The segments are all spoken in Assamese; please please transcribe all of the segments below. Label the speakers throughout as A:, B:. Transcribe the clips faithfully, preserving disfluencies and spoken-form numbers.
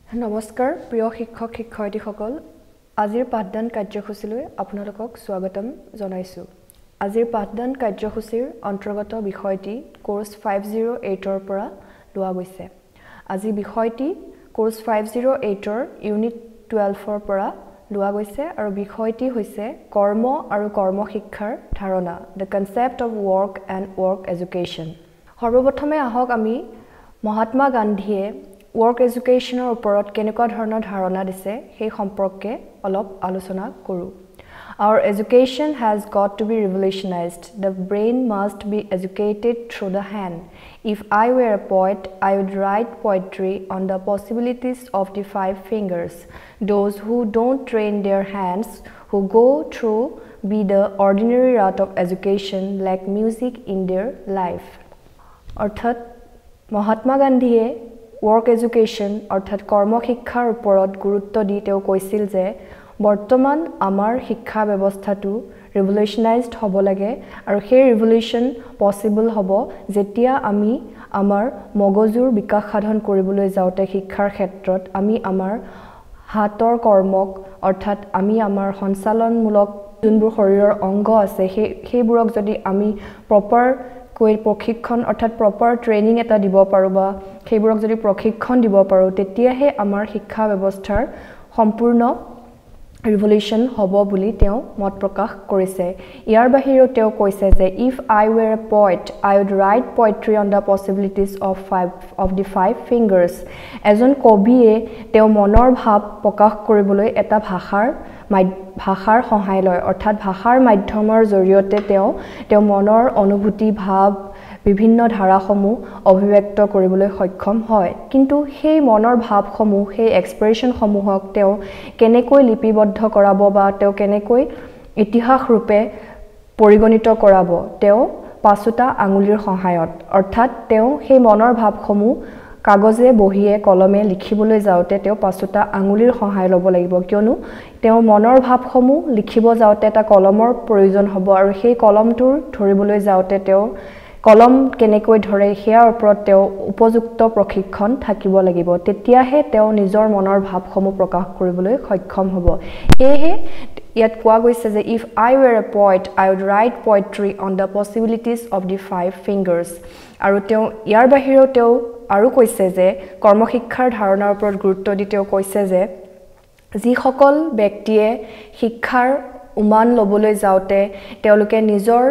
A: নমস্কাৰ প্ৰিয় শিক্ষক শিক্ষয়িত্ৰীসকল আজিৰ পাঠদান কাৰ্যসূচীলৈ আপোনালোকক স্বাগতম জনাইছো আজিৰ পাঠদান কাৰ্যসূচীৰ অন্তৰ্গত বিষয়টি কোৰ্স পাঁচ শূন্য আঠ ৰ পৰা লোৱা গৈছে আজি বিষয়টি কোৰ্স পাঁচ শূন্য আঠ ৰ ইউনিট বাৰ ৰ পৰা লোৱা গৈছে আৰু বিষয়টি হৈছে কৰ্ম আৰু কৰ্ম শিক্ষাৰ ধাৰণা the concept of work and work education সৰ্বপ্ৰথমে আহক আমি মহাত্মা গান্ধীয়ে work educationৰ ওপৰত কেনেকুৱা ধৰণৰ ধাৰণা দিছে সেই সম্পৰ্কে অলপ আলোচনা কৰো Our education has got to be revolutionized. The brain must be educated through the hand. If I were a poet, I would write poetry on the possibilities of the five fingers. Those who don't train their hands, who go through be the ordinary route of education, lack music in their life. অৰ্থাৎ মহাত্মা গান্ধীয়ে work education অৰ্থাৎ কৰ্ম শিক্ষাৰ ওপৰত গুৰুত্ব দি তেওঁ কৈছিল যে বৰ্তমান আমাৰ শিক্ষা ব্যৱস্থাটো ৰিভলিউশনাইজড হ'ব লাগে আৰু সেই ৰিভলিউশন পসিবল হ'ব যেতিয়া আমি আমাৰ মগজুৰ বিকাশ সাধন কৰিবলৈ যাওতে শিক্ষাৰ ক্ষেত্ৰত আমি আমাৰ হাতৰ কৰ্মক অৰ্থাৎ আমি আমাৰ সঞ্চালনমূলক যোনবোৰ শৰীৰৰ অংগ আছে সেই সেইবোৰক যদি আমি প্ৰপাৰ কৈ প্ৰশিক্ষণ অৰ্থাৎ প্ৰপাৰ ট্ৰেইনিং এটা দিব পাৰো বা সেইবোৰক যদি প্ৰশিক্ষণ দিব পাৰো তেতিয়াহে আমাৰ শিক্ষা ব্যৱস্থাৰ সম্পূৰ্ণ ৰিভলিউশন হ'ব বুলি তেওঁ মত প্ৰকাশ কৰিছে ইয়াৰ বাহিৰেও তেওঁ কৈছে যে if I were a poet I would write poetry on the possibilities of five of the five fingers এজন কবিয়ে তেওঁ মনৰ ভাৱ প্ৰকাশ কৰিবলৈ এটা ভাষাৰ ভাষাৰ সহায় লয় অৰ্থাৎ ভাষাৰ মাধ্যমৰ জৰিয়তে তেওঁ তেওঁ মনৰ অনুভূতি ভাৱ বিভিন্ন ধাৰাসমূহ অভিব্যক্ত কৰিবলৈ সক্ষম হয় কিন্তু সেই মনৰ ভাৱসমূহ সেই এক্সপ্ৰেছন সমূহক তেওঁ কেনেকৈ লিপিবদ্ধ কৰাব বা তেওঁ কেনেকৈ ইতিহাস ৰূপে পৰিগণিত কৰাব তেওঁ পাঁচটা আঙুলিৰ সহায়ত অৰ্থাৎ তেওঁ সেই মনৰ ভাৱসমূহ কাগজে বহিয়ে কলমে লিখিবলৈ যাওতে তেওঁ পাঁচটা আঙুলিৰ সহায় ল'ব লাগিব কিয়নো তেওঁ মনৰ ভাৱসমূহ লিখিব যাওতে এটা কলমৰ প্ৰয়োজন হ'ব আৰু সেই কলমটোৰ ধৰিবলৈ যাওতে তেওঁ কলম কেনেকৈ ধৰে হেয়াৰ ওপৰত তেওঁ উপযুক্ত প্ৰশিক্ষণ থাকিব লাগিব তেতিয়াহে তেওঁ নিজৰ মনৰ ভাৱসমূহ প্ৰকাশ কৰিবলৈ সক্ষম হ'ব এহে ইয়াত কোৱা গৈছে যে if I were a poet I would write poetry on the possibilities of the five fingers আৰু তেওঁ ইয়াৰ বাহিৰেও তেওঁ আৰু কৈছে যে কৰ্ম শিক্ষাৰ ধাৰণাৰ ওপৰত গুৰুত্ব দি তেওঁ কৈছে যে যি সকল ব্যক্তিয়ে শিক্ষাৰ উমান লবলৈ যাওতে তেওঁলোকে নিজৰ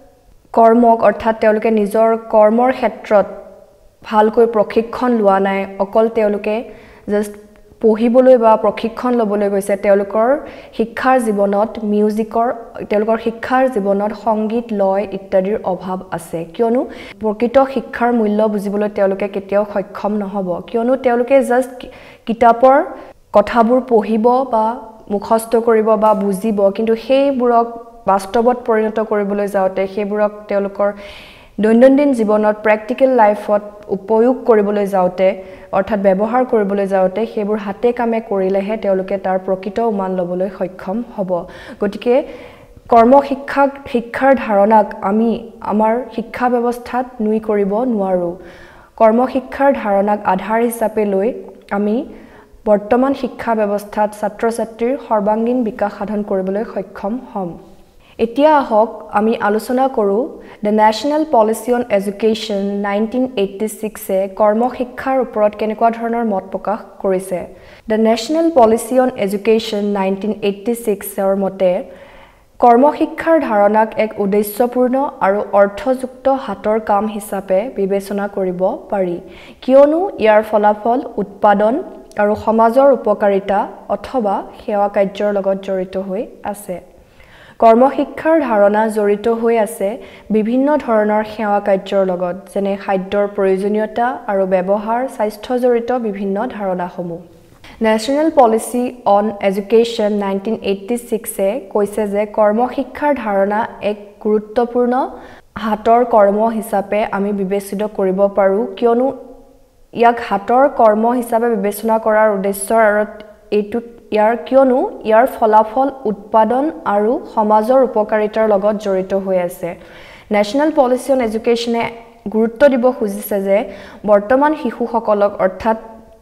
A: কৰ্মক অৰ্থাৎ তেওঁলোকে নিজৰ কৰ্মৰ ক্ষেত্ৰত ভালকৈ প্ৰশিক্ষণ লোৱা নাই অকল তেওঁলোকে জাস্ট পঢ়িবলৈ বা প্ৰশিক্ষণ লবলৈ গৈছে তেওঁলোকৰ শিক্ষাৰ জীৱনত মিউজিকৰ তেওঁলোকৰ শিক্ষাৰ জীৱনত সংগীত লয় ইত্যাদিৰ অভাৱ আছে কিয়নো প্ৰকৃত শিক্ষাৰ মূল্য বুজিবলৈ তেওঁলোকে কেতিয়াও সক্ষম নহব কিয়নো তেওঁলোকে জাস্ট কিতাপৰ কথাবোৰ পঢ়িব বা মুখস্থ কৰিব বা বুজিব কিন্তু সেইবোৰক বাস্তৱত পৰিণত কৰিবলৈ যাওতে সেইবোৰক তেওঁলোকৰ দৈনন্দিন জীৱনত প্ৰ্যাকটিক্যাল লাইফত উপয়োগ কৰিবলৈ যাওতে অৰ্থাৎ ব্যৱহাৰ কৰিবলৈ যাওতে সেইবোৰ হাতে কামে কৰিলেহে তেওঁলোকে তাৰ প্ৰকৃত উমান লবলৈ সক্ষম হ'ব গতিকে কৰ্ম শিক্ষা শিক্ষাৰ ধাৰণাক আমি আমাৰ শিক্ষা ব্যৱস্থাত নুই কৰিব নোৱাৰো কৰ্ম শিক্ষাৰ ধাৰণাক আধাৰ হিচাপে লৈ আমি বৰ্তমান শিক্ষা ব্যৱস্থাত ছাত্ৰ ছাত্ৰীৰ সৰ্বাঙ্গীন বিকাশ সাধন কৰিবলৈ সক্ষম হ'ম এতিয়া আহক আমি আলোচনা কৰো the national policy on education nineteen eighty-six এ কৰ্ম শিক্ষাৰ ওপৰত কেনেকুৱা ধৰণৰ মত প্ৰকাশ কৰিছে the national policy on education nineteen eighty-six এৰ মতে কৰ্ম শিক্ষাৰ ধাৰণাক এক উদ্দেশ্যপূৰ্ণ আৰু অৰ্থযুক্ত হাতৰ কাম হিচাপে বিবেচনা কৰিব পাৰি কিয়নো ইয়াৰ ফলাফল উৎপাদন আৰু সমাজৰ উপকাৰিতা অথবা সেৱা কাৰ্যৰ লগত জড়িত হৈ আছে কৰ্ম শিক্ষাৰ ধাৰণা জড়িত হৈ আছে বিভিন্ন ধৰণৰ সেৱা কাৰ্যৰ লগত যেনে খাদ্যৰ প্ৰয়োজনীয়তা আৰু ব্যৱহাৰ স্বাস্থ্য জড়িত বিভিন্ন ধাৰণাসমূহ National Policy on Education nineteen eighty-six এ কৈছে যে কৰ্ম শিক্ষাৰ ধাৰণা এক গুৰুত্বপূৰ্ণ হাতৰ কৰ্ম হিচাপে আমি বিবেচিত কৰিব পাৰো কিয়নো ইয়াক হাতৰ কৰ্ম হিচাপে বিবেচনা কৰাৰ উদ্দেশ্যৰ আৰু এইটো ইয়াৰ কিয়নো ইয়াৰ ফলাফল উৎপাদন আৰু সমাজৰ উপকাৰিতাৰ লগত জড়িত হৈ আছে ন্যাশনাল পলিসি অন এডুকেশনে গুৰুত্ব দিব খুজিছে যে বৰ্তমান শিশুসকলক অৰ্থাৎ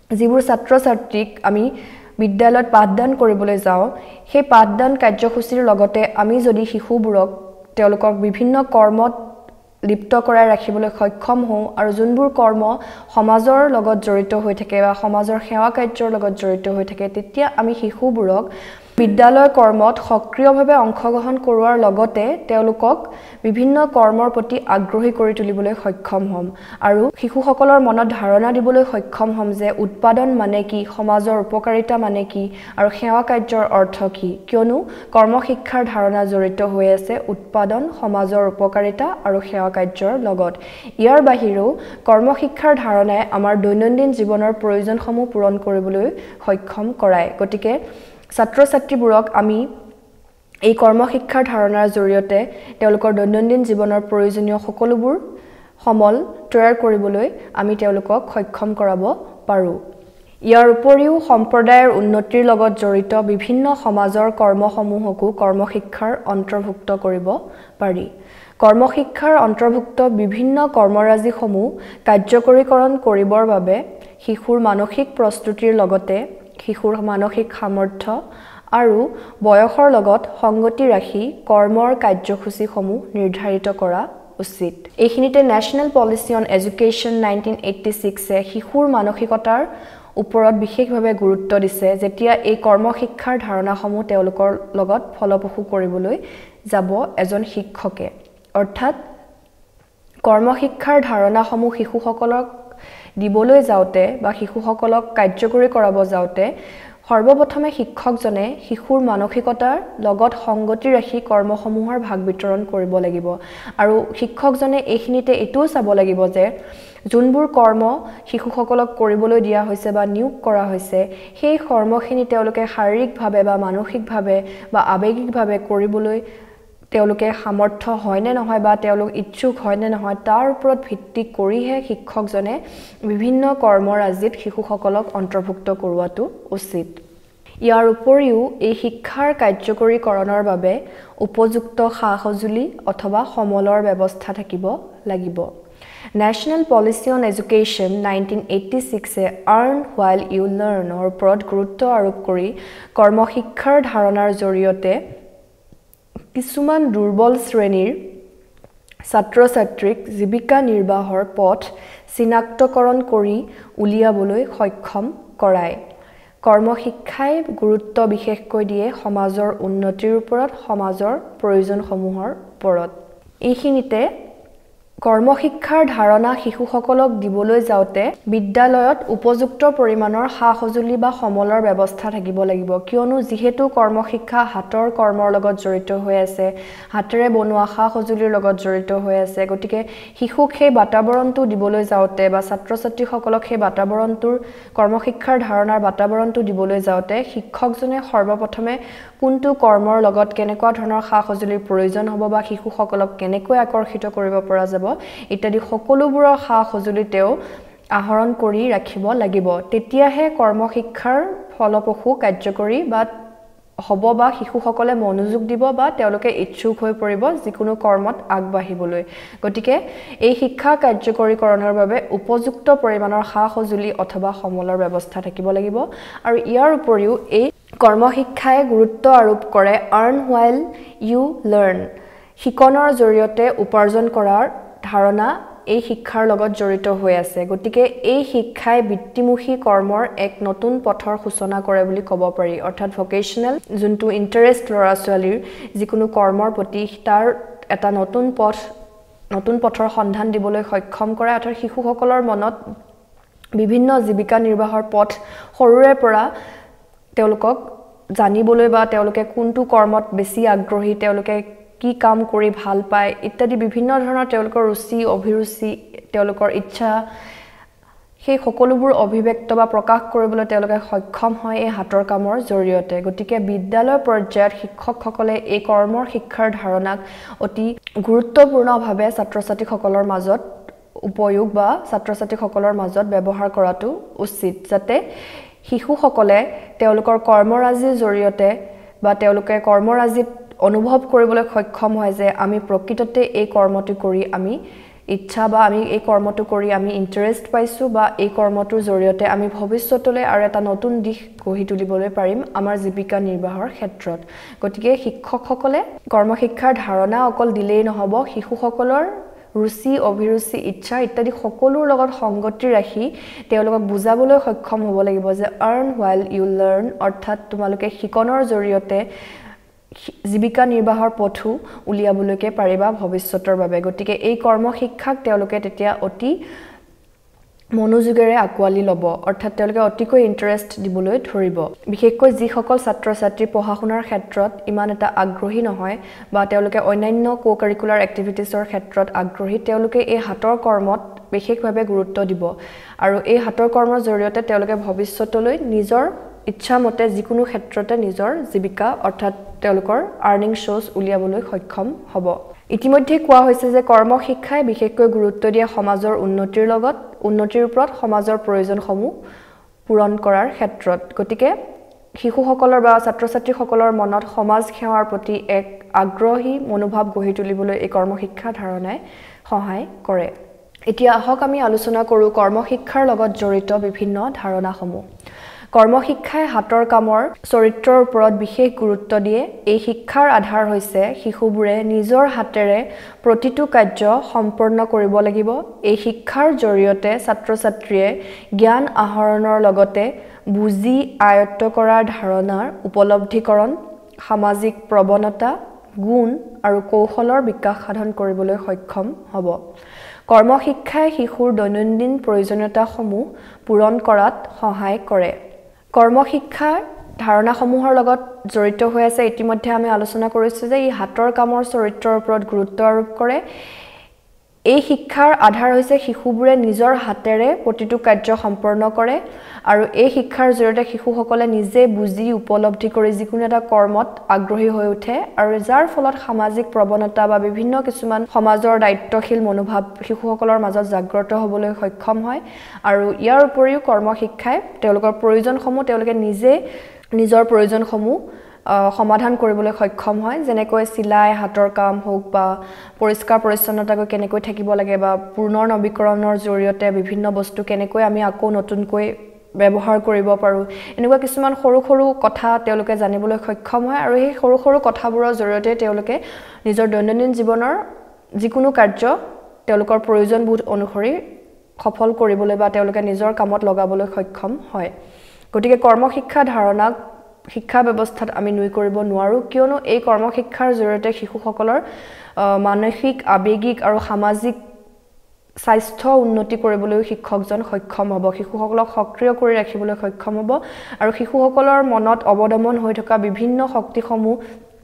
A: যিবোৰ ছাত্ৰ ছাত্ৰীক আমি বিদ্যালয়ত পাঠদান কৰিবলৈ যাওঁ সেই পাঠদান কাৰ্যসূচীৰ লগতে আমি যদি শিশুবোৰক তেওঁলোকক বিভিন্ন কৰ্মত লিপ্ত কৰাই ৰাখিবলৈ সক্ষম হওঁ আৰু যোনবোৰ কৰ্ম সমাজৰ লগত জড়িত হৈ থাকে বা সমাজৰ সেৱা কাৰ্যৰ লগত জড়িত হৈ থাকে তেতিয়া আমি শিশুবোৰক বিদ্যালয় কৰ্মত সক্ৰিয়ভাৱে অংশগ্ৰহণ কৰোৱাৰ লগতে তেওঁলোকক বিভিন্ন কৰ্মৰ প্ৰতি আগ্ৰহী কৰি তুলিবলৈ সক্ষম হ'ম আৰু শিশুসকলৰ মনত ধাৰণা দিবলৈ সক্ষম হ'ম যে উৎপাদন মানে কি সমাজৰ উপকাৰিতা মানে কি আৰু সেৱা কাৰ্যৰ অৰ্থ কি কিয়নো কৰ্মশিক্ষাৰ ধাৰণা জড়িত হৈ আছে উৎপাদন সমাজৰ উপকাৰিতা আৰু সেৱা কাৰ্যৰ লগত ইয়াৰ বাহিৰেও কৰ্মশিক্ষাৰ ধাৰণাই আমাৰ দৈনন্দিন জীৱনৰ প্ৰয়োজনসমূহ পূৰণ কৰিবলৈ সক্ষম কৰায় গতিকে ছাত্ৰ ছাত্ৰীবোৰক আমি এই কৰ্মশিক্ষাৰ ধাৰণাৰ জৰিয়তে তেওঁলোকৰ দৈনন্দিন জীৱনৰ প্ৰয়োজনীয় সকলোবোৰ সমল তৈয়াৰ কৰিবলৈ আমি তেওঁলোকক সক্ষম কৰাব পাৰোঁ ইয়াৰ উপৰিও সম্প্ৰদায়ৰ উন্নতিৰ লগত জড়িত বিভিন্ন সমাজৰ কৰ্মসমূহকো কৰ্মশিক্ষাৰ অন্তৰ্ভুক্ত কৰিব পাৰি কৰ্মশিক্ষাৰ অন্তৰ্ভুক্ত বিভিন্ন কৰ্মৰাজিসমূহ কাৰ্যকৰীকৰণ কৰিবৰ বাবে শিশুৰ মানসিক প্ৰস্তুতিৰ লগতে শিশুৰ মানসিক সামৰ্থ্য আৰু বয়সৰ লগত সংগতি ৰাখি কৰ্মৰ কাৰ্যসূচীসমূহ নিৰ্ধাৰিত কৰা উচিত এইখিনিতে national policy on education nineteen eighty ছিক্সে শিশুৰ মানসিকতাৰ ওপৰত বিশেষভাৱে গুৰুত্ব দিছে যেতিয়া এই কৰ্মশিক্ষাৰ ধাৰণাসমূহ তেওঁলোকৰ লগত ফলপ্ৰসূ কৰিবলৈ যাব এজন শিক্ষকে অৰ্থাৎ কৰ্মশিক্ষাৰ ধাৰণাসমূহ শিশুসকলক দিবলৈ যাওঁতে বা শিশুসকলক কাৰ্যকৰী কৰাব যাওঁতে সৰ্বপ্ৰথমে শিক্ষকজনে শিশুৰ মানসিকতাৰ লগত সংগতি ৰাখি কৰ্মসমূহৰ ভাগ বিতৰণ কৰিব লাগিব আৰু শিক্ষকজনে এইখিনিতে এটোও চাব লাগিব যে যোনবোৰ কৰ্ম শিশুসকলক কৰিবলৈ দিয়া হৈছে বা নিয়োগ কৰা হৈছে সেই কৰ্মখিনি তেওঁলোকে শাৰীৰিকভাৱে বা মানসিকভাৱে বা আৱেগিকভাৱে কৰিবলৈ তেওঁলোকে সামৰ্থ্য হয় নে নহয় বা তেওঁলোক ইচ্ছুক হয় নে নহয় তাৰ ওপৰত ভিত্তি কৰিহে শিক্ষকজনে বিভিন্ন কৰ্মৰাজিত শিশুসকলক অন্তৰ্ভুক্ত কৰোৱাটো উচিত ইয়াৰ উপৰিও এই শিক্ষাৰ কাৰ্যকৰীকৰণৰ বাবে উপযুক্ত সা-সঁজুলি অথবা সমলৰ ব্যৱস্থা থাকিব লাগিব national policy on education nineteen eighty ছিক্সে আৰ্ণ হোৱাইল ইউ লাৰ্ণৰ ওপৰত গুৰুত্ব আৰোপ কৰি কৰ্মশিক্ষাৰ ধাৰণাৰ জৰিয়তে কিছুমান দুৰ্বল শ্ৰেণীৰ ছাত্ৰ ছাত্ৰীক জীৱিকা নিৰ্বাহৰ পথ চিনাক্তকৰণ কৰি উলিয়াবলৈ সক্ষম কৰায় কৰ্মশিক্ষাই গুৰুত্ব বিশেষকৈ দিয়ে সমাজৰ উন্নতিৰ ওপৰত সমাজৰ প্ৰয়োজনসমূহৰ ওপৰত এইখিনিতে কৰ্মশিক্ষাৰ ধাৰণা শিশুসকলক দিবলৈ যাওঁতে বিদ্যালয়ত উপযুক্ত পৰিমাণৰ সা-সঁজুলি বা সমলৰ ব্যৱস্থা থাকিব লাগিব কিয়নো যিহেতু কৰ্মশিক্ষা হাতৰ কৰ্মৰ লগত জড়িত হৈ আছে হাতেৰে বনোৱা সা-সঁজুলিৰ লগত জড়িত হৈ আছে গতিকে শিশুক সেই বাতাবৰণটো দিবলৈ যাওঁতে বা ছাত্ৰ-ছাত্ৰীসকলক সেই বাতাবৰণটোৰ কৰ্মশিক্ষাৰ ধাৰণাৰ বাতাবৰণটো দিবলৈ যাওঁতে শিক্ষকজনে সৰ্বপ্ৰথমে কোনটো কৰ্মৰ লগত কেনেকুৱা ধৰণৰ সা-সঁজুলিৰ প্ৰয়োজন হ'ব বা শিশুসকলক কেনেকৈ আকৰ্ষিত কৰিব পৰা যাব ইত্যাদি সকলোবোৰৰ সা-সঁজুলি তেওঁ আহৰণ কৰি ৰাখিব লাগিব তেতিয়াহে কৰ্মশিক্ষাৰ ফলপ্ৰসূ কাৰ্যকৰী বা হ'ব বা শিশুসকলে মনোযোগ দিব বা তেওঁলোকে ইচ্ছুক হৈ পৰিব যিকোনো কৰ্মত আগবাঢ়িবলৈ গতিকে এই শিক্ষা কাৰ্যকৰীকৰণৰ বাবে উপযুক্ত পৰিমাণৰ সা-সঁজুলি অথবা সমলৰ ব্যৱস্থা থাকিব লাগিব আৰু ইয়াৰ উপৰিও এই কৰ্মশিক্ষাই গুৰুত্ব আৰোপ কৰে আৰ্ণ হোৱাইল ইউ লাৰ্ণ শিকনৰ জৰিয়তে উপাৰ্জন কৰাৰ ধাৰণা এই শিক্ষাৰ লগত জড়িত হৈ আছে গতিকে এই শিক্ষাই বৃত্তিমুখী কৰ্মৰ এক নতুন পথৰ সূচনা কৰে বুলি ক'ব পাৰি অৰ্থাৎ ভকেচনেল যোনটো ইন্টাৰেষ্ট ল'ৰা ছোৱালীৰ যিকোনো কৰ্মৰ প্ৰতি তাৰ এটা নতুন পথ নতুন পথৰ সন্ধান দিবলৈ সক্ষম কৰে অৰ্থাৎ শিশুসকলৰ মনত বিভিন্ন জীৱিকা নিৰ্বাহৰ পথ সৰুৰে পৰা তেওঁলোকক জানিবলৈ বা তেওঁলোকে কোনটো কৰ্মত বেছি আগ্ৰহী তেওঁলোকে কি কাম কৰি ভাল পায় ইত্যাদি বিভিন্ন ধৰণৰ তেওঁলোকৰ ৰুচি অভিৰুচি তেওঁলোকৰ ইচ্ছা সেই সকলোবোৰ অভিব্যক্ত বা প্ৰকাশ কৰিবলৈ তেওঁলোকে সক্ষম হয় এই হাতৰ কামৰ জৰিয়তে গতিকে বিদ্যালয় পৰ্যায়ত শিক্ষকসকলে এই কৰ্মৰ শিক্ষাৰ ধাৰণাক অতি গুৰুত্বপূৰ্ণভাৱে ছাত্ৰ-ছাত্ৰীসকলৰ মাজত উপয়োগ বা ছাত্ৰ-ছাত্ৰীসকলৰ মাজত ব্যৱহাৰ কৰাটো উচিত যাতে শিশুসকলে তেওঁলোকৰ কৰ্মৰাজিৰ জৰিয়তে বা তেওঁলোকে কৰ্মৰাজিত অনুভৱ কৰিবলৈ সক্ষম হয় যে আমি প্ৰকৃততে এই কৰ্মটো কৰি আমি ইচ্ছা বা আমি এই কৰ্মটো কৰি আমি ইন্টাৰেষ্ট পাইছো বা এই কৰ্মটোৰ জৰিয়তে আমি ভৱিষ্যতলৈ আৰু এটা নতুন দিশ গঢ়ি তুলিবলৈ পাৰিম আমাৰ জীৱিকা নিৰ্বাহৰ ক্ষেত্ৰত গতিকে শিক্ষকসকলে কৰ্মশিক্ষাৰ ধাৰণা অকল দিলেই নহব শিশুসকলৰ ৰুচি অভিৰুচি ইচ্ছা ইত্যাদি সকলোৰ লগত সংগতি ৰাখি তেওঁলোকক বুজাবলৈ সক্ষম হ'ব লাগিব যে earn while you learn অৰ্থাৎ তোমালোকে শিকনৰ জৰিয়তে জীৱিকা নিৰ্বাহৰ পথু উলিয়াবলৈকে পাৰিবা ভৱিষ্যতৰ বাবে গতিকে এই কৰ্ম শিক্ষাক তেওঁলোকে তেতিয়া অতি মনোযোগেৰে আকোৱালি ল'ব অৰ্থাৎ তেওঁলোকে অতিকৈ ইন্টাৰেষ্ট দিবলৈ ধৰিব বিশেষকৈ যিসকল ছাত্ৰ ছাত্ৰী পঢ়া-শুনাৰ ক্ষেত্ৰত ইমান এটা আগ্ৰহী নহয় বা তেওঁলোকে অন্যান্য কো-কাৰিকুলাৰ এক্টিভিটিছৰ ক্ষেত্ৰত আগ্ৰহী তেওঁলোকে এই হাতৰ কৰ্মত বিশেষভাৱে গুৰুত্ব দিব আৰু এই হাতৰ কৰ্মৰ জৰিয়তে তেওঁলোকে ভৱিষ্যতলৈ নিজৰ ইচ্ছামতে যিকোনো ক্ষেত্ৰতে নিজৰ জীৱিকা অৰ্থাৎ তেওঁলোকৰ আৰ্নিং সোৰ্স উলিয়াবলৈ সক্ষম হ'ব ইতিমধ্যে কোৱা হৈছে যে কৰ্ম শিক্ষাই বিশেষকৈ গুৰুত্ব দিয়ে সমাজৰ উন্নতিৰ লগত উন্নতিৰ ওপৰত সমাজৰ প্ৰয়োজনসমূহ পূৰণ কৰাৰ ক্ষেত্ৰত গতিকে শিশুসকলৰ বা ছাত্ৰ-ছাত্ৰীসকলৰ মনত সমাজ সেৱাৰ প্ৰতি এক আগ্ৰহী মনোভাৱ গঢ়ি তুলিবলৈ এই কৰ্ম শিক্ষা ধাৰণাই সহায় কৰে এতিয়া আহক আমি আলোচনা কৰো কৰ্ম শিক্ষাৰ লগত জড়িত বিভিন্ন ধাৰণাসমূহ কৰ্ম শিক্ষাই হাতৰ কামৰ চৰিত্ৰৰ ওপৰত বিশেষ গুৰুত্ব দিয়ে এই শিক্ষাৰ আধাৰ হৈছে শিশুবোৰে নিজৰ হাতেৰে প্ৰতিটো কাৰ্য সম্পূৰ্ণ কৰিব লাগিব এই শিক্ষাৰ জৰিয়তে ছাত্ৰ-ছাত্ৰীয়ে জ্ঞান আহৰণৰ লগতে বুজি আয়ত্ত কৰাৰ ধাৰণাৰ উপলব্ধিকৰণ সামাজিক প্ৰৱণতা গুণ আৰু কৌশলৰ বিকাশ সাধন কৰিবলৈ সক্ষম হ'ব কৰ্ম শিক্ষাই শিশুৰ দৈনন্দিন প্ৰয়োজনীয়তাসমূহ পূৰণ কৰাত সহায় কৰে কৰ্ম শিক্ষাৰ ধাৰণাসমূহৰ লগত জড়িত হৈ আছে ইতিমধ্যে আমি আলোচনা কৰিছো যে ই হাতৰ কামৰ চৰিত্ৰৰ ওপৰত গুৰুত্ব আৰোপ কৰে এই শিক্ষাৰ আধাৰ হৈছে শিশুবোৰে নিজৰ হাতেৰে প্ৰতিটো কাৰ্য সম্পূৰ্ণ কৰে আৰু এই শিক্ষাৰ জৰিয়তে শিশুসকলে নিজে বুজি উপলব্ধি কৰি যিকোনো এটা কৰ্মত আগ্ৰহী হৈ উঠে আৰু যাৰ ফলত সামাজিক প্ৰৱণতা বা বিভিন্ন কিছুমান সমাজৰ দায়িত্বশীল মনোভাৱ শিশুসকলৰ মাজত জাগ্ৰত হ'বলৈ সক্ষম হয় আৰু ইয়াৰ উপৰিও কৰ্ম শিক্ষাই তেওঁলোকৰ প্ৰয়োজনসমূহ তেওঁলোকে নিজে নিজৰ প্ৰয়োজনসমূহ সমাধান কৰিবলৈ সক্ষম হয় যেনেকৈ সিলাই হাতৰ কাম হোক বা পৰিষ্কাৰ পৰিচ্ছন্নতাকৈ কেনেকৈ থাকিব লাগে বা পুনৰ নৱীকৰণৰ জৰিয়তে বিভিন্ন বস্তু কেনেকৈ আমি আকৌ নতুনকৈ ব্যৱহাৰ কৰিব পাৰো এনেকুৱা কিছুমান সৰু সৰু কথা তেওঁলোকে জানিবলৈ সক্ষম হয় আৰু এই সৰু সৰু কথাবোৰৰ জৰিয়তে তেওঁলোকে নিজৰ দৈনন্দিন জীৱনৰ যিকোনো কাৰ্য তেওঁলোকৰ প্ৰয়োজনবোধ অনুসৰি সফল কৰিবলৈ বা তেওঁলোকে নিজৰ কামত লগাবলৈ সক্ষম হয় গতিকে কৰ্ম শিক্ষা ধাৰণাক শিক্ষা ব্যৱস্থাত আমি নুই কৰিব নোৱাৰো কিয়নো এই কৰ্ম শিক্ষাৰ জৰিয়তে শিশুসকলৰ মানসিক আবেগিক আৰু সামাজিক স্বাস্থ্য উন্নতি কৰিবলৈ শিক্ষকজন সক্ষম হ'ব শিশুসকলক সক্ৰিয় কৰি ৰাখিবলৈ সক্ষম হ'ব আৰু শিশুসকলৰ মনত অৱদমন হৈ থকা বিভিন্ন শক্তিসমূহ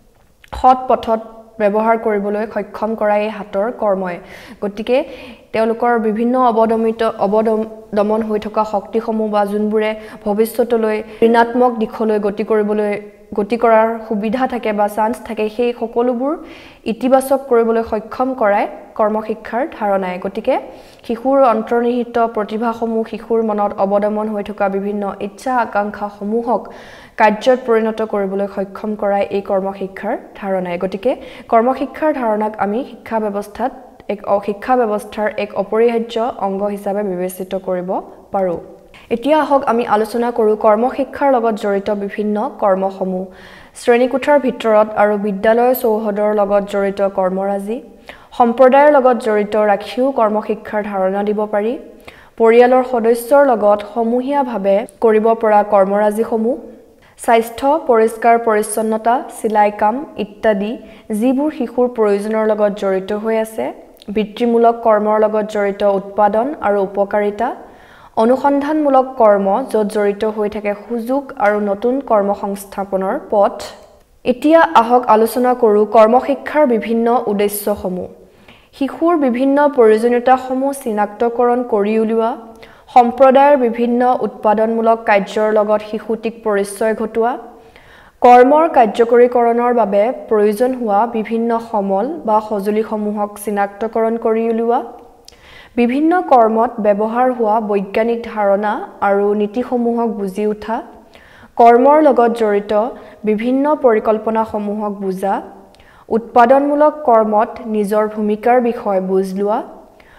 A: সৎ পথত ব্যৱহাৰ কৰিবলৈ সক্ষম কৰা এই হাতৰ কৰ্মই গতিকে তেওঁলোকৰ বিভিন্ন অৱদমিত অৱদমন হৈ থকা শক্তিসমূহ বা যোনবোৰে ভৱিষ্যতলৈ ঋণাত্মক দিশলৈ গতি কৰিবলৈ গতি কৰাৰ সুবিধা থাকে বা চান্স থাকে সেই সকলোবোৰ ইতিবাচক কৰিবলৈ সক্ষম কৰাই কৰ্ম শিক্ষাৰ ধাৰণাই গতিকে শিশুৰ অন্তৰ্নিহিত প্ৰতিভাসমূহ শিশুৰ মনত অৱদমন হৈ থকা বিভিন্ন ইচ্ছা আকাংক্ষা সমূহক কাৰ্যত পৰিণত কৰিবলৈ সক্ষম কৰাই এই কৰ্ম শিক্ষাৰ ধাৰণাই গতিকে কৰ্ম শিক্ষাৰ ধাৰণাক আমি শিক্ষা ব্যৱস্থাত এক শিক্ষা ব্যৱস্থাৰ এক অপৰিহাৰ্য অংগ হিচাপে বিবেচিত কৰিব পাৰো এতিয়া আহক আমি আলোচনা কৰো কৰ্ম শিক্ষাৰ লগত জড়িত বিভিন্ন কৰ্মসমূহ শ্ৰেণীকোঠাৰ ভিতৰত আৰু বিদ্যালয় চৌহদৰ লগত জড়িত কৰ্মৰাজি সম্প্ৰদায়ৰ লগত জড়িত ৰাখিও কৰ্ম শিক্ষাৰ ধাৰণা দিব পাৰি পৰিয়ালৰ সদস্যৰ লগত সমূহীয়াভাৱে কৰিব পৰা কৰ্মৰাজিসমূহ স্বাস্থ্য পৰিষ্কাৰ পৰিচ্ছন্নতা সিলাই কাম ইত্যাদি যিবোৰ শিশুৰ প্ৰয়োজনৰ লগত জড়িত হৈ আছে বৃত্তিমূলক কৰ্মৰ লগত জড়িত উৎপাদন আৰু উপকাৰিতা অনুসন্ধানমূলক কৰ্ম য'ত জড়িত হৈ থাকে সুযোগ আৰু নতুন কৰ্মসংস্থাপনৰ পথ এতিয়া আহক আলোচনা কৰো কৰ্ম শিক্ষাৰ বিভিন্ন উদ্দেশ্যসমূহ শিশুৰ বিভিন্ন প্ৰয়োজনীয়তাসমূহ চিনাক্তকৰণ কৰি উলিওৱা সম্প্ৰদায়ৰ বিভিন্ন উৎপাদনমূলক কাৰ্যৰ লগত শিশুটিক পৰিচয় ঘটোৱা কৰ্মৰ কাৰ্যকৰীকৰণৰ বাবে প্ৰয়োজন হোৱা বিভিন্ন সমল বা সঁজুলিসমূহক চিনাক্তকৰণ কৰি উলিওৱা বিভিন্ন কৰ্মত ব্যৱহাৰ হোৱা বৈজ্ঞানিক ধাৰণা আৰু নীতিসমূহক বুজি উঠা কৰ্মৰ লগত জড়িত বিভিন্ন পৰিকল্পনাসমূহক বুজা উৎপাদনমূলক কৰ্মত নিজৰ ভূমিকাৰ বিষয় বুজ লোৱা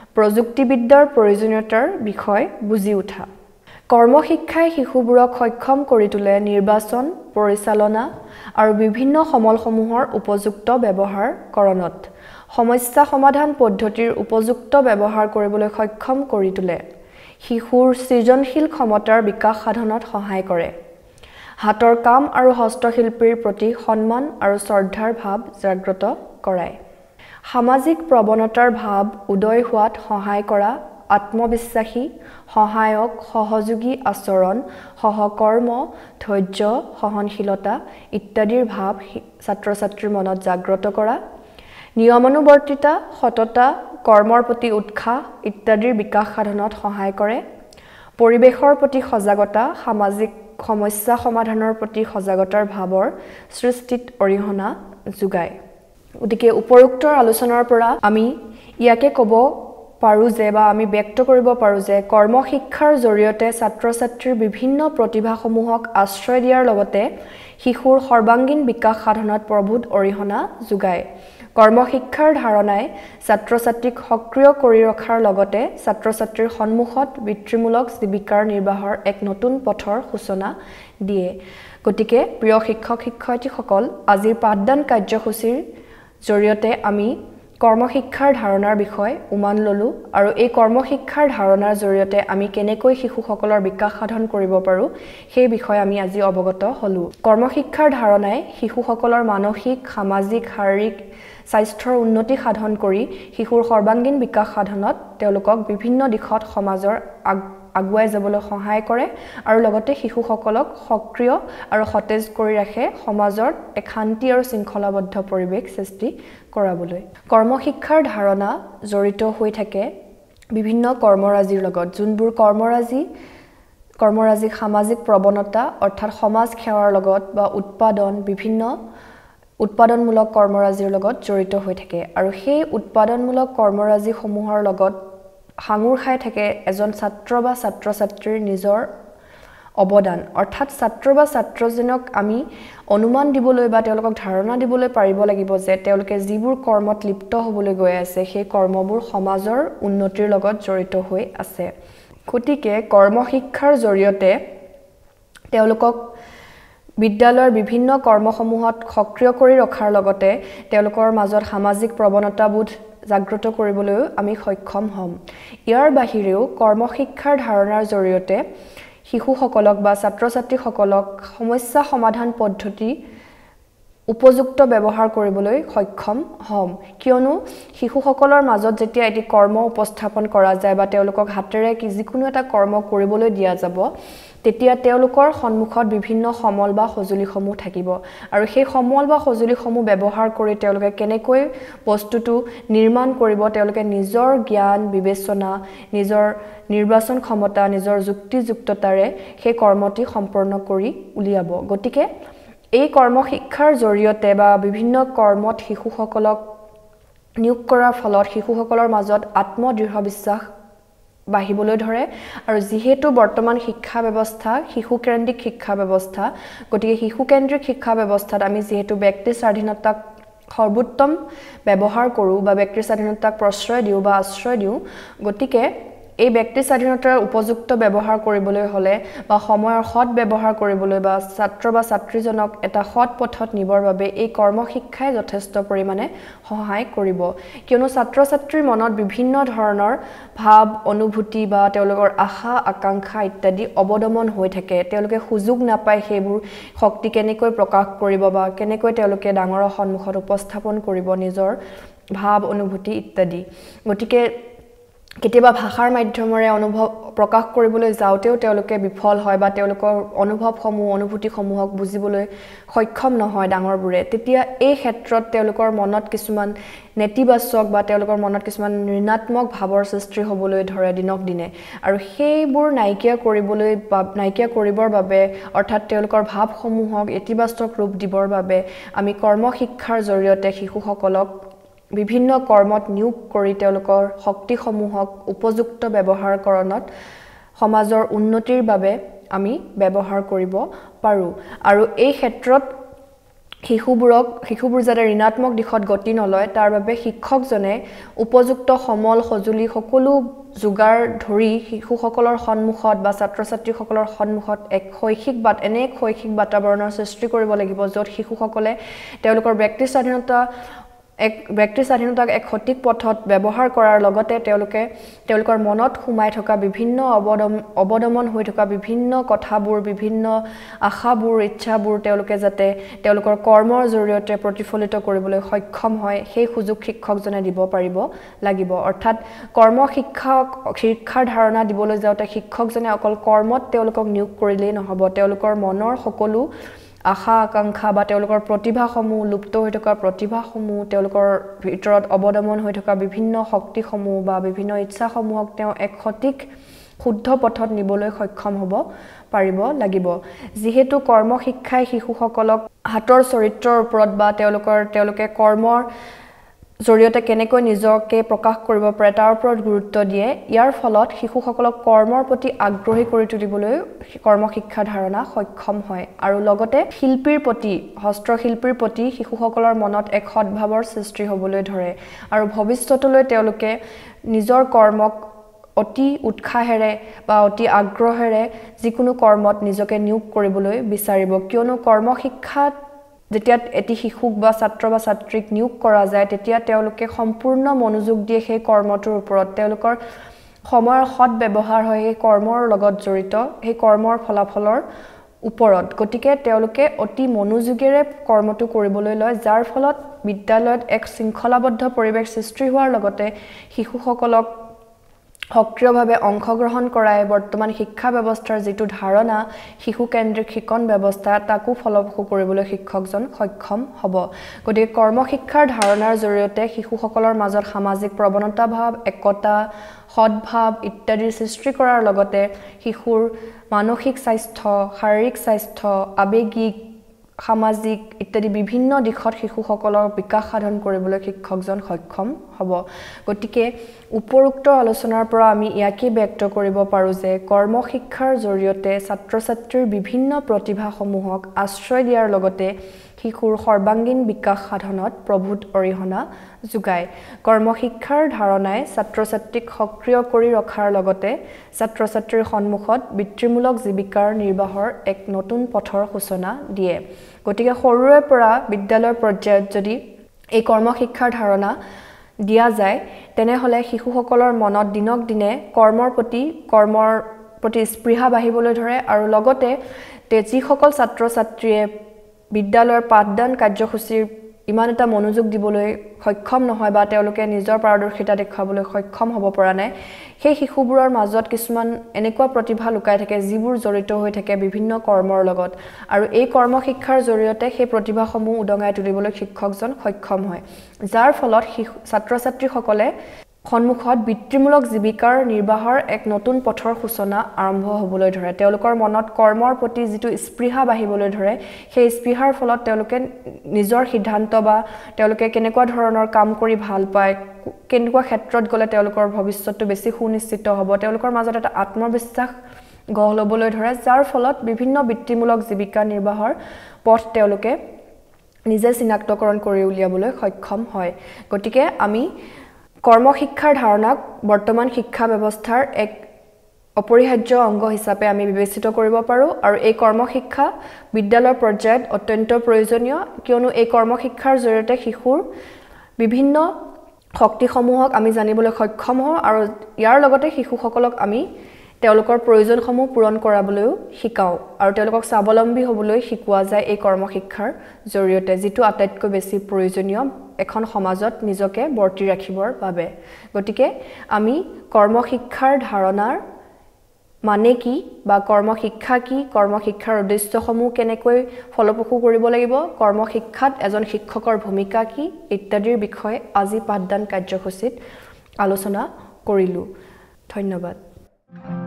A: প্ৰযুক্তিবিদ্যাৰ প্ৰয়োজনীয়তাৰ বিষয় বুজি উঠা কৰ্মশিক্ষাই শিশুবোৰক সক্ষম কৰি তোলে নিৰ্বাচন পৰিচালনা আৰু বিভিন্ন সমলসমূহৰ উপযুক্ত ব্যৱহাৰ কৰণত সমস্যা সমাধান পদ্ধতিৰ উপযুক্ত ব্যৱহাৰ কৰিবলৈ সক্ষম কৰি তোলে শিশুৰ সৃজনশীল ক্ষমতাৰ বিকাশ সাধনত সহায় কৰে হাতৰ কাম আৰু হস্তশিল্পীৰ প্ৰতি সন্মান আৰু শ্ৰদ্ধাৰ ভাৱ জাগ্ৰত কৰায় সামাজিক প্ৰৱণতাৰ ভাৱ উদয় হোৱাত সহায় কৰা আত্মবিশ্বাসী সহায়ক সহযোগী আচৰণ সহকৰ্ম ধৈৰ্য সহনশীলতা ইত্যাদিৰ ভাৱ ছাত্ৰ-ছাত্ৰীৰ মনত জাগ্ৰত কৰা নিয়মানুৱৰ্তিতা সততা কৰ্মৰ প্ৰতি উৎসাহ ইত্যাদিৰ বিকাশ সাধনত সহায় কৰে পৰিৱেশৰ প্ৰতি সজাগতা সামাজিক সমস্যা সমাধানৰ প্ৰতি সজাগতাৰ ভাৱৰ সৃষ্টিত অৰিহণা যোগায় গতিকে উপৰোক্তৰ আলোচনাৰ পৰা আমি ইয়াকে ক'ব পাৰো যে বা আমি ব্যক্ত কৰিব পাৰো যে কৰ্মশিক্ষাৰ জৰিয়তে ছাত্ৰ-ছাত্ৰীৰ বিভিন্ন প্ৰতিভাসমূহক আশ্ৰয় দিয়াৰ লগতে শিশুৰ সৰ্বাংগীন বিকাশ সাধনত প্ৰভূত অৰিহণা যোগায় কৰ্মশিক্ষাৰ ধাৰণাই ছাত্ৰ-ছাত্ৰীক সক্ৰিয় কৰি ৰখাৰ লগতে ছাত্ৰ-ছাত্ৰীৰ সন্মুখত বৃত্তিমূলক জীৱিকাৰ নিৰ্বাহৰ এক নতুন পথৰ সূচনা দিয়ে গতিকে প্ৰিয় শিক্ষক শিক্ষয়িত্ৰীসকল আজিৰ পাঠদান কাৰ্যসূচীৰ জৰিয়তে আমি কৰ্মশিক্ষাৰ ধাৰণাৰ বিষয় উমান ললো আৰু এই কৰ্মশিক্ষাৰ ধাৰণাৰ জৰিয়তে আমি কেনেকৈ শিশুসকলৰ বিকাশ সাধন কৰিব পাৰো সেই বিষয়ে আমি আজি অৱগত হলো কৰ্মশিক্ষাৰ ধাৰণাই শিশুসকলৰ মানসিক সামাজিক শাৰীৰিক স্বাস্থ্যৰ উন্নতি সাধন কৰি শিশুৰ সৰ্বাংগীন বিকাশ সাধনত তেওঁলোকক বিভিন্ন দিশত সমাজৰ আগুৱাই যাবলৈ সহায় কৰে আৰু লগতে শিশুসকলক সক্ৰিয় আৰু সতেজ কৰি ৰাখে সমাজত এক শান্তি আৰু শৃংখলাবদ্ধ পৰিৱেশ সৃষ্টি কৰাবলৈ কৰ্মশিক্ষাৰ ধাৰণা জড়িত হৈ থাকে বিভিন্ন কৰ্মৰাজিৰ লগত যোনবোৰ কৰ্মৰাজি কৰ্মৰাজি সামাজিক প্ৰৱণতা অৰ্থাৎ সমাজ সেৱাৰ লগত বা উৎপাদন বিভিন্ন উৎপাদনমূলক কৰ্মৰাজিৰ লগত জড়িত হৈ থাকে আৰু সেই উৎপাদনমূলক কৰ্মৰাজিসমূহৰ লগত হাঙুৰ খাই থাকে এজন ছাত্ৰ বা ছাত্ৰ-ছাত্ৰীৰ নিজৰ অৱদান অৰ্থাৎ ছাত্ৰ বা ছাত্ৰজনক আমি অনুমান দিবলৈ বা তেওঁলোকক ধাৰণা দিবলৈ পাৰিব লাগিব যে তেওঁলোকে যিবোৰ কৰ্মত লিপ্ত হ'বলৈ গৈ আছে সেই কৰ্মবোৰ সমাজৰ উন্নতিৰ লগত জড়িত হৈ আছে গতিকে কৰ্মশিক্ষাৰ জৰিয়তে তেওঁলোকক বিদ্যালয়ৰ বিভিন্ন কৰ্মসমূহত সক্ৰিয় কৰি ৰখাৰ লগতে তেওঁলোকৰ মাজত সামাজিক প্ৰৱণতাবোধ জাগ্ৰত কৰিবলৈ আমি সক্ষম হ'ম ইয়াৰ বাহিৰেও কৰ্মশিক্ষাৰ ধাৰণাৰ জৰিয়তে শিশুসকলক বা ছাত্ৰ-ছাত্ৰীসকলক সমস্যা সমাধান পদ্ধতি উপযুক্ত ব্যৱহাৰ কৰিবলৈ সক্ষম হ'ম কিয়নো শিশুসকলৰ মাজত যেতিয়া এটি কৰ্ম উপস্থাপন কৰা যায় বা তেওঁলোকক হাতেৰে কি যিকোনো এটা কৰ্ম কৰিবলৈ দিয়া যাব তেতিয়া তেওঁলোকৰ সন্মুখত বিভিন্ন সমল বা সজুলিসমূহ থাকিব আৰু সেই সমল বা সজুলিসমূহ ব্যৱহাৰ কৰি তেওঁলোকে কেনেকৈ বস্তুটো নিৰ্মাণ কৰিব তেওঁলোকে নিজৰ জ্ঞান বিবেচনা নিজৰ নিৰ্বাচন ক্ষমতা নিজৰ যুক্তিযুক্ততাৰে সেই কৰ্মটি সম্পূৰ্ণ কৰি উলিয়াব গতিকে এই কৰ্মশিক্ষাৰ জৰিয়তে বা বিভিন্ন কৰ্মত শিশুসকলক নিয়োগ কৰাৰ ফলত শিশুসকলৰ মাজত আত্মদৃঢ় বিশ্বাস বাঢ়িবলৈ ধৰে আৰু যিহেতু বৰ্তমান শিক্ষা ব্যৱস্থা শিশুকেন্দ্ৰিক শিক্ষা ব্যৱস্থা গতিকে শিশুকেন্দ্ৰিক শিক্ষা ব্যৱস্থাত আমি যেহেতু ব্যক্তি স্বাধীনতাক সৰ্বোত্তম ব্যৱহাৰ কৰোঁ বা ব্যক্তি স্বাধীনতাক প্ৰশ্ৰয় দিওঁ বা আশ্ৰয় দিওঁ গতিকে এই ব্যক্তি স্বাধীনতাৰ উপযুক্ত ব্যৱহাৰ কৰিবলৈ হলে বা সময়ৰ সৎ ব্যৱহাৰ কৰিবলৈ বা ছাত্ৰ বা ছাত্ৰীজনক এটা সৎ পথত নিবৰ বাবে এই কৰ্মশিক্ষাই যথেষ্ট পৰিমাণে সহায় কৰিব কিয়নো ছাত্ৰ-ছাত্ৰীৰ মনত বিভিন্ন ধৰণৰ ভাৱ অনুভূতি বা তেওঁলোকৰ আশা আকাংক্ষা ইত্যাদি অৱদমন হৈ থাকে তেওঁলোকে সুযোগ নাপায় সেইবোৰ শক্তি কেনেকৈ প্ৰকাশ কৰিব বা কেনেকৈ তেওঁলোকে ডাঙৰৰ সন্মুখত উপস্থাপন কৰিব নিজৰ ভাৱ অনুভূতি ইত্যাদি গতিকে কেতিয়াবা ভাষাৰ মাধ্যমেৰে অনুভৱ প্ৰকাশ কৰিবলৈ যাওঁতেও তেওঁলোকে বিফল হয় বা তেওঁলোকৰ অনুভৱসমূহ অনুভূতিসমূহক বুজিবলৈ সক্ষম নহয় ডাঙৰবোৰে তেতিয়া এই ক্ষেত্ৰত তেওঁলোকৰ মনত কিছুমান নেতিবাচক বা তেওঁলোকৰ মনত কিছুমান ঋণাত্মক ভাৱৰ সৃষ্টি হ'বলৈ ধৰে দিনক দিনে আৰু সেইবোৰ নাইকিয়া কৰিবলৈ বা নাইকিয়া কৰিবৰ বাবে অৰ্থাৎ তেওঁলোকৰ ভাৱসমূহক ইতিবাচক ৰূপ দিবৰ বাবে আমি কৰ্মশিক্ষাৰ জৰিয়তে শিশুসকলক বিভিন্ন কৰ্মত নিয়োগ কৰি তেওঁলোকৰ শক্তিসমূহক উপযুক্ত ব্যৱহাৰকৰণত সমাজৰ উন্নতিৰ বাবে আমি ব্যৱহাৰ কৰিব পাৰোঁ আৰু এই ক্ষেত্ৰত শিশুবোৰক শিশুবোৰ যাতে ঋণাত্মক দিশত গতি নলয় তাৰ বাবে শিক্ষকজনে উপযুক্ত সমল সজুলি সকলো যোগাৰ ধৰি শিশুসকলৰ সন্মুখত বা ছাত্ৰ-ছাত্ৰীসকলৰ সন্মুখত এক শৈক্ষিক বাত এনে শৈক্ষিক বাতাবৰণৰ সৃষ্টি কৰিব লাগিব য'ত শিশুসকলে তেওঁলোকৰ ব্যক্তি স্বাধীনতা এক ব্যক্তি স্বাধীনতাক এক সঠিক পথত ব্যৱহাৰ কৰাৰ লগতে তেওঁলোকে তেওঁলোকৰ মনত সোমাই থকা বিভিন্ন অবদম অবদমন হৈ থকা বিভিন্ন কথাবোৰ বিভিন্ন আশাবোৰ ইচ্ছাবোৰ তেওঁলোকে যাতে তেওঁলোকৰ কৰ্মৰ জৰিয়তে প্ৰতিফলিত কৰিবলৈ সক্ষম হয় সেই সুযোগ শিক্ষকজনে দিব পাৰিব লাগিব অৰ্থাৎ কৰ্ম শিক্ষক শিক্ষাৰ ধাৰণা দিবলৈ যাওঁতে শিক্ষকজনে অকল কৰ্মত তেওঁলোকক নিয়োগ কৰিলেই নহব তেওঁলোকৰ মনৰ সকলো আশা আকাংক্ষা বা তেওঁলোকৰ প্ৰতিভাসমূহ লুপ্ত হৈ থকা প্ৰতিভাসমূহ তেওঁলোকৰ ভিতৰত অবদমন হৈ থকা বিভিন্ন শক্তিসমূহ বা বিভিন্ন ইচ্ছাসমূহক তেওঁ এক সঠিক শুদ্ধ পথত নিবলৈ সক্ষম হ'ব পাৰিব লাগিব যিহেতু কৰ্ম শিক্ষাই শিশুসকলক হাতৰ চৰিত্ৰৰ ওপৰত বা তেওঁলোকৰ তেওঁলোকে কৰ্মৰ জৰিয়তে কেনেকৈ নিজকে প্ৰকাশ কৰিব পাৰে তাৰ ওপৰত গুৰুত্ব দিয়ে ইয়াৰ ফলত শিশুসকলক কৰ্মৰ প্ৰতি আগ্ৰহী কৰি তুলিবলৈ কৰ্ম শিক্ষা ধাৰণা সক্ষম হয় আৰু লগতে শিল্পীৰ প্ৰতি হস্তশিল্পীৰ প্ৰতি শিশুসকলৰ মনত এক সদ্ভাৱৰ সৃষ্টি হ'বলৈ ধৰে আৰু ভৱিষ্যতলৈ তেওঁলোকে নিজৰ কৰ্মক অতি উৎসাহেৰে বা অতি আগ্ৰহেৰে যিকোনো কৰ্মত নিজকে নিয়োগ কৰিবলৈ বিচাৰিব কিয়নো কৰ্ম শিক্ষাত যেতিয়া এটি শিশুক বা ছাত্ৰ বা ছাত্ৰীক নিয়োগ কৰা যায় তেতিয়া তেওঁলোকে সম্পূৰ্ণ মনোযোগ দিয়ে সেই কৰ্মটোৰ ওপৰত তেওঁলোকৰ সময়ৰ সৎ ব্যৱহাৰ হয় সেই কৰ্মৰ লগত জড়িত সেই কৰ্মৰ ফলাফলৰ ওপৰত গতিকে তেওঁলোকে অতি মনোযোগেৰে কৰ্মটো কৰিবলৈ লয় যাৰ ফলত বিদ্যালয়ত এক শৃংখলাবদ্ধ পৰিৱেশ সৃষ্টি হোৱাৰ লগতে শিশুসকলক সক্ৰিয়ভাৱে অংশগ্ৰহণ কৰাই বৰ্তমান শিক্ষা ব্যৱস্থাৰ যেটো ধাৰণা শিশু কেন্দ্ৰিক শিক্ষণ ব্যৱস্থা তাকো ফলপ্ৰসূ কৰিবলৈ শিক্ষকজন সক্ষম হ'ব গতিকে কৰ্ম শিক্ষাৰ ধাৰণাৰ জৰিয়তে শিশুসকলৰ মাজত সামাজিক প্ৰৱণতা ভাৱ একতা সদ্ভাৱ ইত্যাদিৰ সৃষ্টি কৰাৰ লগতে শিশুৰ মানসিক স্বাস্থ্য শাৰীৰিক স্বাস্থ্য আবেগিক সামাজিক ইত্যাদি বিভিন্ন দিশত শিশুসকলৰ বিকাশ সাধন কৰিবলৈ শিক্ষকজন সক্ষম হ'ব গতিকে উপৰোক্ত আলোচনাৰ পৰা আমি ইয়াকে ব্যক্ত কৰিব পাৰো যে কৰ্ম শিক্ষাৰ জৰিয়তে ছাত্ৰ-ছাত্ৰীৰ বিভিন্ন প্ৰতিভাসমূহক আশ্ৰয় দিয়াৰ লগতে শিশুৰ সৰ্বাংগীন বিকাশ সাধনত প্ৰভূত অৰিহণা যোগায় কৰ্ম শিক্ষাৰ ধাৰণাই ছাত্ৰ-ছাত্ৰীক সক্ৰিয় কৰি ৰখাৰ লগতে ছাত্ৰ-ছাত্ৰীৰ সন্মুখত বৃত্তিমূলক জীৱিকাৰ নিৰ্বাহৰ এক নতুন পথৰ সূচনা দিয়ে গতিকে সৰুৰে পৰা বিদ্যালয়ৰ পৰ্যায়ত যদি এই কৰ্ম শিক্ষাৰ ধাৰণা দিয়া যায় তেনেহলে শিশুসকলৰ মনত দিনক দিনে কৰ্মৰ প্ৰতি কৰ্মৰ প্ৰতি স্পৃহা বাঢ়িবলৈ ধৰে আৰু লগতে যিসকল ছাত্ৰ-ছাত্ৰীয়ে বিদ্যালয়ৰ পাঠদান কাৰ্যসূচীৰ ইমান এটা মনোযোগ দিবলৈ সক্ষম নহয় বা তেওঁলোকে নিজৰ পাৰদৰ্শিতা দেখুৱাবলৈ সক্ষম হ'ব পৰা নাই সেই শিশুবোৰৰ মাজত কিছুমান এনেকুৱা প্ৰতিভা লুকাই থাকে যিবোৰ জড়িত হৈ থাকে বিভিন্ন কৰ্মৰ লগত আৰু এই কৰ্ম শিক্ষাৰ জৰিয়তে সেই প্ৰতিভাসমূহ উদঙাই তুলিবলৈ শিক্ষকজন সক্ষম হয় যাৰ ফলত ছাত্ৰ-ছাত্ৰীসকলে সন্মুখত বৃত্তিমূলক জীৱিকাৰ নিৰ্বাহৰ এক নতুন পথৰ সূচনা আৰম্ভ হ'বলৈ ধৰে তেওঁলোকৰ মনত কৰ্মৰ প্ৰতি যিটো স্পৃহা বাঢ়িবলৈ ধৰে সেই স্পৃহাৰ ফলত তেওঁলোকে নিজৰ সিদ্ধান্ত বা তেওঁলোকে কেনেকুৱা ধৰণৰ কাম কৰি ভাল পায় কেনেকুৱা ক্ষেত্ৰত গ'লে তেওঁলোকৰ ভৱিষ্যতটো বেছি সুনিশ্চিত হ'ব তেওঁলোকৰ মাজত এটা আত্মবিশ্বাস গঢ় ল'বলৈ ধৰে যাৰ ফলত বিভিন্ন বৃত্তিমূলক জীৱিকা নিৰ্বাহৰ পথ তেওঁলোকে নিজে চিনাক্তকৰণ কৰি উলিয়াবলৈ সক্ষম হয় গতিকে আমি কৰ্ম শিক্ষাৰ ধাৰণাক বৰ্তমান শিক্ষা ব্যৱস্থাৰ এক অপৰিহাৰ্য অংগ হিচাপে আমি বিবেচিত কৰিব পাৰো আৰু এই কৰ্ম শিক্ষা বিদ্যালয়ৰ পৰ্যায়ত অত্যন্ত প্ৰয়োজনীয় কিয়নো এই কৰ্ম শিক্ষাৰ জৰিয়তে শিশুৰ বিভিন্ন শক্তিসমূহক আমি জানিবলৈ সক্ষম হওঁ আৰু ইয়াৰ লগতে শিশুসকলক আমি তেওঁলোকৰ প্ৰয়োজনসমূহ পূৰণ কৰাবলৈও শিকাও আৰু তেওঁলোকক স্বাৱলম্বী হ'বলৈ শিকোৱা যায় এই কৰ্ম শিক্ষাৰ জৰিয়তে যেটো আটাইতকৈ বেছি প্ৰয়োজনীয় এখন সমাজত নিজকে বৰ্তি ৰাখিবৰ বাবে গতিকে আমি কৰ্ম শিক্ষাৰ ধাৰণাৰ মানে কি বা কৰ্ম শিক্ষা কি কৰ্ম শিক্ষাৰ উদ্দেশ্যসমূহ কেনেকৈ ফলপ্ৰসূ কৰিব লাগিব কৰ্ম শিক্ষাত এজন শিক্ষকৰ ভূমিকা কি ইত্যাদিৰ বিষয়ে আজি পাঠদান কাৰ্যসূচীত আলোচনা কৰিলো ধন্যবাদ